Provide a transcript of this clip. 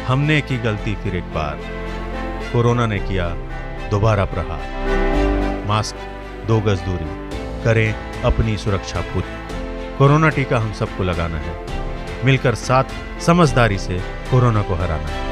हमने की गलती फिर एक बार, कोरोना ने किया दोबारा प्रहार। मास्क, 2 गज दूरी, करें अपनी सुरक्षा पूरी। कोरोना टीका हम सबको लगाना है, मिलकर साथ समझदारी से कोरोना को हराना है।